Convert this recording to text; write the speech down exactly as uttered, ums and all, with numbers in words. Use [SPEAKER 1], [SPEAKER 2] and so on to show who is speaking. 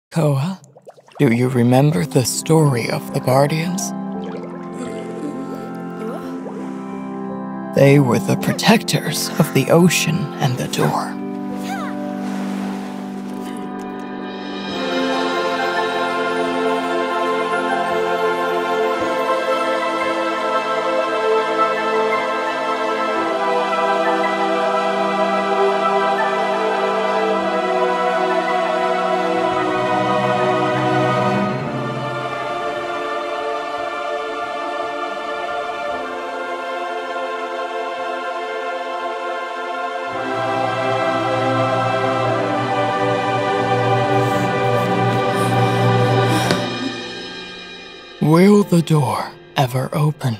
[SPEAKER 1] Koa, do you remember the story of the Guardians? They were the protectors of the ocean and the door. Will the door ever open?